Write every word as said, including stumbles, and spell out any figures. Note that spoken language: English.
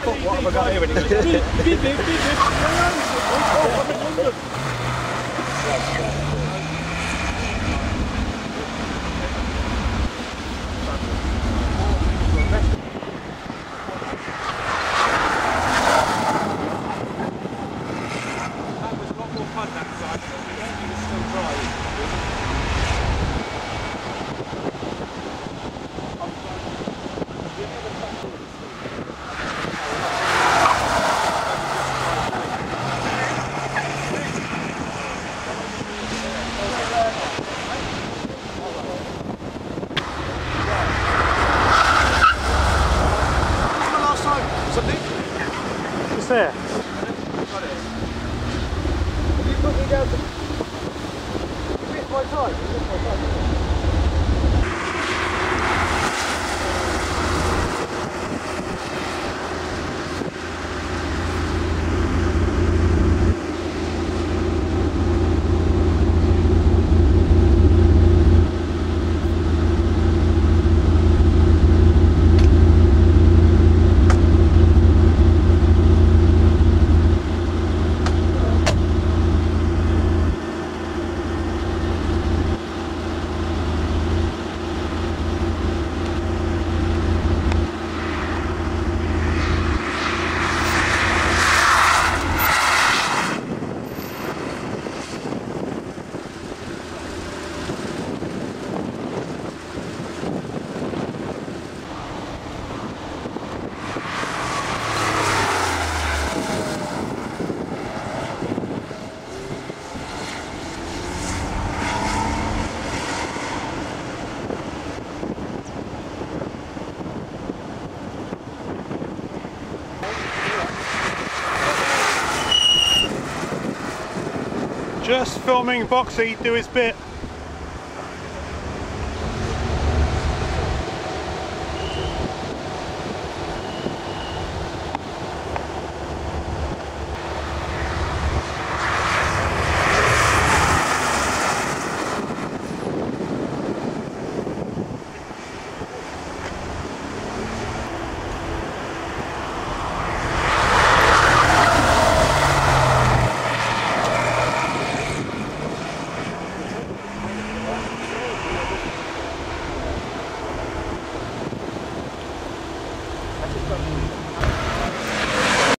thought, what have I got here? And he goes, beep, beep, beep, beep, beep. Oh, I'm in London. That was a lot more fun that side, but the engine was still dry. It's there. Have you put me down to... You missed my time. You missed my time. Just filming Boxy do his bit.